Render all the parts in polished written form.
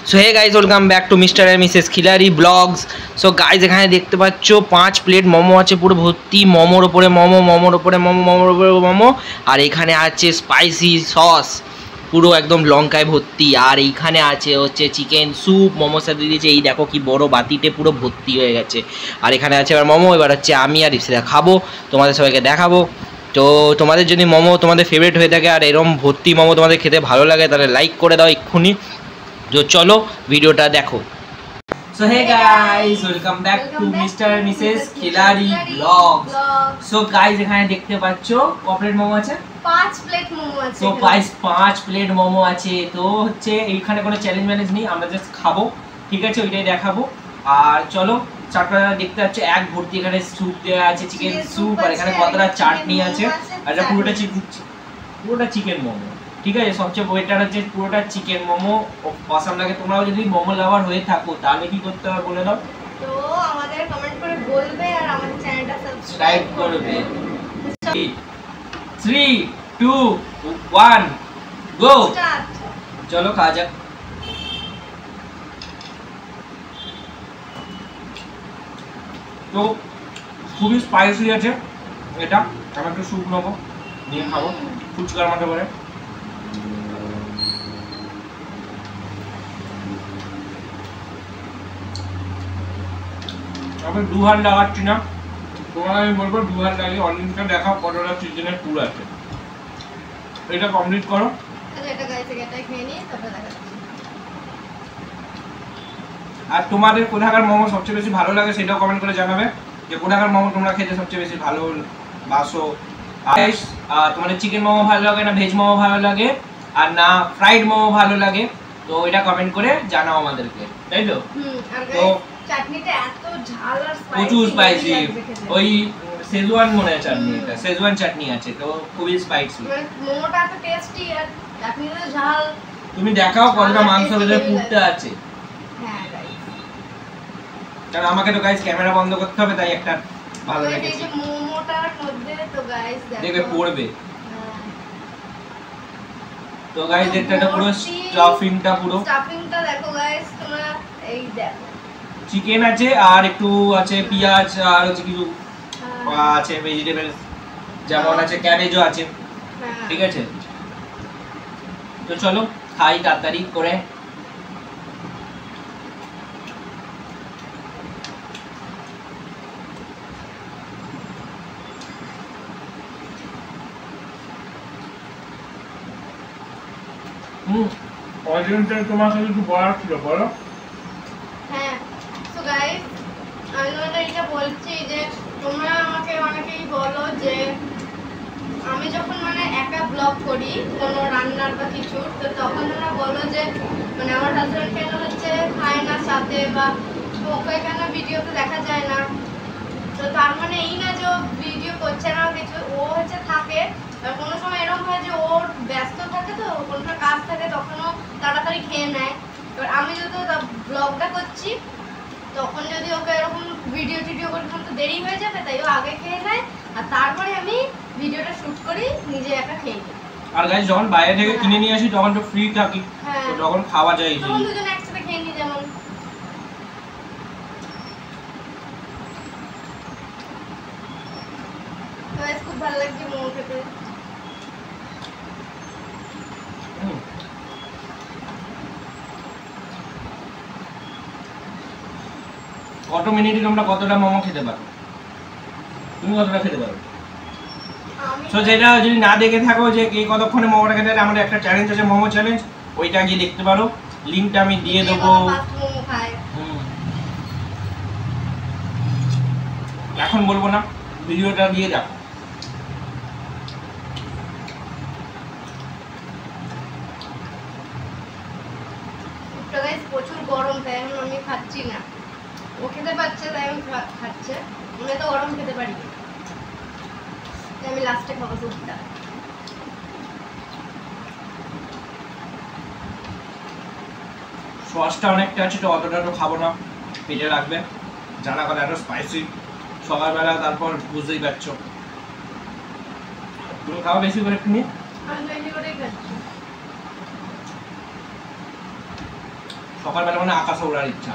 So hey guys, welcome back to mister and missus Khiladi blogs. So guys, এখানে দেখতে পাচ্ছ 5 plate momo আছে, পুরো ভর্তি মোমোর ওপরে মোমো, মোমোর ওপরে মোমো, মোমোর ওপরে মোমো। আর এখানে আছে স্পাইসি সস, পুরো একদম লঙ্কায় ভর্তি। আর এইখানে আছে হচ্ছে চিকেন স্যুপ, মোমোর সাথে দিয়েছে। এই দেখো কি বড় বাটিতে পুরো ভর্তি হয়ে গেছে। আর এখানে আছে এবার মোমো। এবার হচ্ছে আমি আর ইপসিতা খাবো, তোমাদের সবাইকে দেখাবো। তো তোমাদের যদি মোমো তোমাদের ফেভারিট হয়ে থাকে আর এরকম ভর্তি মোমো তোমাদের খেতে ভালো লাগে, তাহলে লাইক করে দাও এক্ষুনি। তো চলো ভিডিওটা দেখো। So hey guys, welcome back to mister and missus Khiladi blogs. So guys, এখানে দেখতে পাচ্ছ ক প্লেট মোমো আছে? 5 প্লেট মোমো আছে। সো গাইস, 5 প্লেট মোমো আছে। তো হচ্ছে এইখানে কোনো চ্যালেঞ্জ ম্যানেজ নেই, আমরা জাস্ট খাবো, ঠিক আছে? ওইটাই দেখাবো। আর চলো, চারটা দেখতে পাচ্ছ এক ভর্তি, এখানে স্যুপ দেওয়া আছে, চিকেন স্যুপ। আর এখানে কতটা চাটনি আছে। আর এটা পুরোটা চিকেন মোমো, ঠিক আছে? সবচেয়ে বেটার হচ্ছে পুরোটা চিকেন মোমো, অসাম লাগে। তোমরাও যদি মোমো লাভার হয়ে থাকো তাহলে কি করতে হবে বলে দাও। তো আমাদের কমেন্ট করে বলবে আর আমাদের চ্যানেলটা সাবস্ক্রাইব করবে। 3 2 1 গো। চলো খাওয়া যাক। তো খুবই স্পাইসি আছে এটা। আমি একটু স্যুপ নেবো, নিয়ে খাবো ফুচকার মতো করে। আমি 2 হাত লাগাচ্ছি না, তোমার আমি বলবো 2 হাত লাগিয়ে অনেকটা দেখাও কতটা চিকেনের পুর আছে। এটা কমপ্লিট করো। এটা গাইস, এটা খেয়ে নিয়ে তারপর দেখাচ্ছি। আর তোমাদের কোথাকার মোমো সবচেয়ে বেশি ভালো লাগে সেটাও কমেন্ট করে জানাবে, যে কোথাকার মোমো তোমরা খেতে সবচেয়ে বেশি ভালো বাসো। আর তোমাদের চিকেন মোমো ভালো লাগে না ভেজ মোমো ভালো লাগে, আর না ফ্রাইড মোমো ভালো লাগে, তো এটা কমেন্ট করে জানাও আমাদেরকে, তাই তো? তো চাটনিটা এত ঝাল আর স্পাইসি, প্রচুর স্পাইসি। ওই শেজওয়ান মনে হয় চাটনি, এটা শেজওয়ান চাটনি আছে, তো খুবই স্পাইসি। মোমোটা এত টেস্টি আর চাটনিটা ঝাল। তুমি দেখাও কতটা মাংসের ভিতরে পুরটা আছে। হ্যাঁ গাইস, কারণ আমাকে তো গাইস ক্যামেরা বন্ধ করতে হবে, তাই একটা ভালো লেগেছে। এই যে মোমোটার মধ্যে তো গাইস দেখবে পড়বে। তো গাইস, দেখতে এটা পুরো স্টাফিংটা দেখো গাইস তোমরা, এই দেখো চিকেন আছে আর একটু আছে পেঁয়াজ আর হচ্ছে কিছু আছে ভেজিটেবল, যেমন আছে ক্যাবেজও আছে, ঠিক আছে? তো চলো খাই তাড়াতাড়ি করে। অডিয়েন্সের তোমার সাথে একটু বলার ছিল, বলো। হ্যাঁ, সো গাইস, আমি তোমাদের এটা বলছি যে তোমরা আমাকে অনেকেই বলো যে আমি যখন মানে একা ব্লগ করি কোনো রান্নার বা কিছু, তো তখন তোমরা বলো যে মানে আমার হাজব্যান্ড কেন হচ্ছে খায় না সাথে, বা ওকে কেন ভিডিওতে দেখা যায় না। তো তার মানে এই না যে ও ভিডিও করছে না কিছু, ও হচ্ছে থাকে। আর কোনো সময় এরকম হয় যে ওর ব্যস্ত থাকে, তো কোনো কাজ থাকে, তখনও তাড়াতাড়ি খেয়ে নেয়। এবার আমি যদি ব্লগটা করছি তখন যদি ওকে এরকম ভিডিও করতে তো দেরি হয়ে যাবে, তাই ও আগে খেয়ে নেয় আর তারপরে আমি ভিডিওটা শুট করি, নিজে একা খেয়ে নিই। আর গাইস, যখন বাইরে থেকে কিনে নিয়ে আসি তখন তো ফ্রি থাকি, তো তখন খাওয়া যায়, তখন দুজন একসাথে খেয়ে নিই। যেমন খুব ভালো লাগছে মোমো খেতে। কত মিনিটে তোমরা কতটা মোমো খেতে পারো? তুমি কতটা খেতে পারো? সো যেটা যদি না দেখে থাকো যে কে কতক্ষণে মোমোটা খেতে পারে, আমাদের একটা চ্যালেঞ্জ আছে, মোমো চ্যালেঞ্জ, ওইটা গিয়ে দেখতে পারো, লিঙ্কটা আমি দিয়ে দেবো। এখন বলবো না, ভিডিওটা দিয়ে দেখো। প্রচুর গরম, তাই এখন আমি খাচ্ছি না। ও খেতে পারছে তাই আমি খাচ্ছে, আমি তো গরম খেতে পারি, তাই আমি লাস্টে খাবো স্যুপটা। সসটা অনেকটা আছে, তো অতটা তো খাবো না, পেটে রাখবে। জানা কথা এত স্পাইসি সকালবেলা, তারপর বুঝতেই পারছো। তুমি খাও বেশি করে একটু নিয়ে। আমি বেশি করেই খাচ্ছি। সকালবেলা মানে আকাশে ওড়ার ইচ্ছা।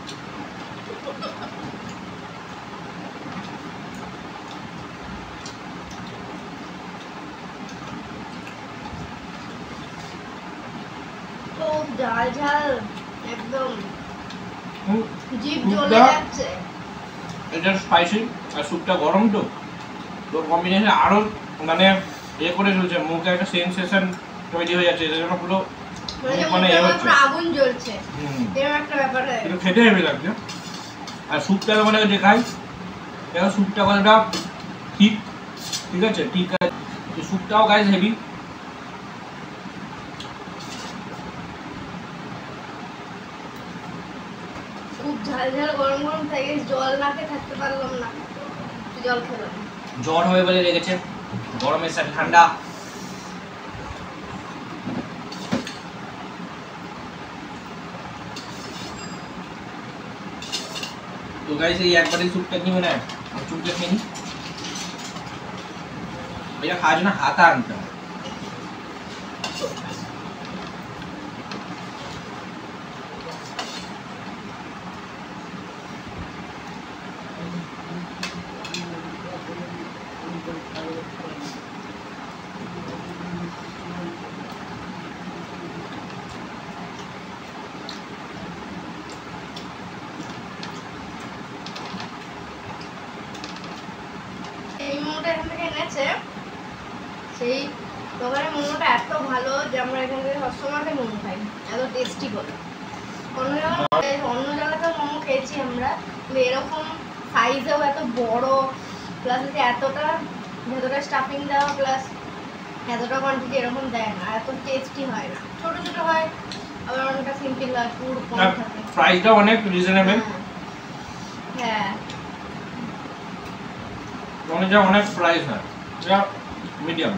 খুব ঝাল ঝাল একদম জিভ জ্বলে যাচ্ছে। এটা স্পাইসি আর স্যুপটা গরম তো কম্বিনেশন আরো মানে করে চলছে, মুখে একটা সেন্সেশন তৈরি হয়ে যাচ্ছে, যেন পুরো মানে আগুন জ্বলছে এরকম একটা ব্যাপার হয়। কিন্তু খেতে হেভি লাগছে। আর স্যুপটা মানে যে খাই দেখো স্যুপটা কতটা ঠিক আছে, ঠিক আছে, স্যুপটাও গাইস হেভি। খুব ঝাল ঝাল গরম গরম থেকে জল না খেয়ে থাকতে পারলাম না, জল খেলাম। জ্বর হবে বলে লেগেছে, গরমের সাথে ঠান্ডা। তো গাইস এই একবারই স্যুপটা কি মনে হয় চুপটা খেয়ে নি, এটা খাওয়ার জন্য হাতা আনতে হবে। এই মোমোটা এখান থেকে এনেছে, সেই দোকানের মোমোটা এত ভালো যে আমরা এখান থেকে সবসময় মোমো খাই, এত টেস্টি করে। অন্য জায়গাতেও মোমো খেয়েছি আমরা, কিন্তু এরকম সাইজেও এত বড়, প্লাস এতটা ভেতরে স্টাফিং দেওয়া, প্লাস এতটা কোয়ান্টিটি এরকম দেয় না, এত টেস্টি হয় না। ছোট ছোট হয়, আবার অনেকটা সিম্পল হয়, পুরো কম থাকে, প্রাইসটা অনেক রিজনেবল। হ্যাঁ অনেক প্রাইস হয়, এটা মিডিয়াম।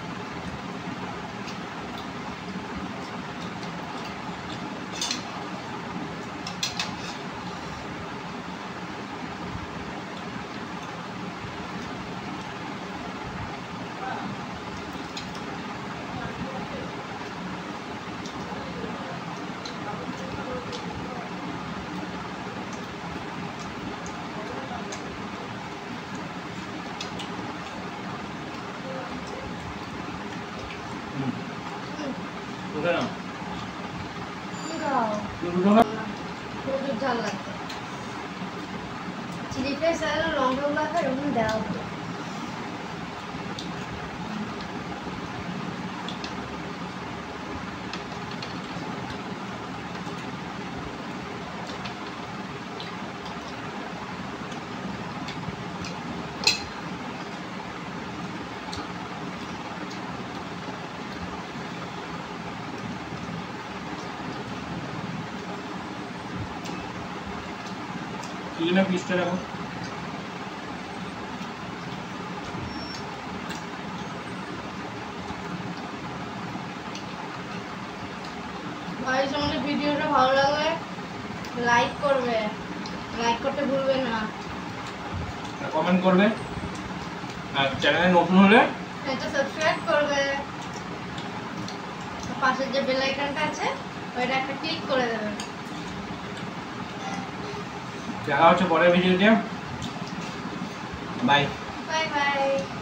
ওটা না প্রচুর ঝাল লাগছে, চিলি ফ্লেক্স আর লঙ্কা গুলো এরকম দেওয়া হতো। কিনা পিসটা রাখো। গাইস আমাদের ভিডিওটা ভালো লাগলে লাইক করবে, লাইক করতে ভুলবে না, কমেন্ট করবে, আর চ্যানেলে নতুন হলে এটা সাবস্ক্রাইব করবে, পাশের যে বেল আইকনটা আছে ওইটা একটা ক্লিক করে দেবেন। দেখা হচ্ছে পরের ভিডিওতে, বাই বাই বাই।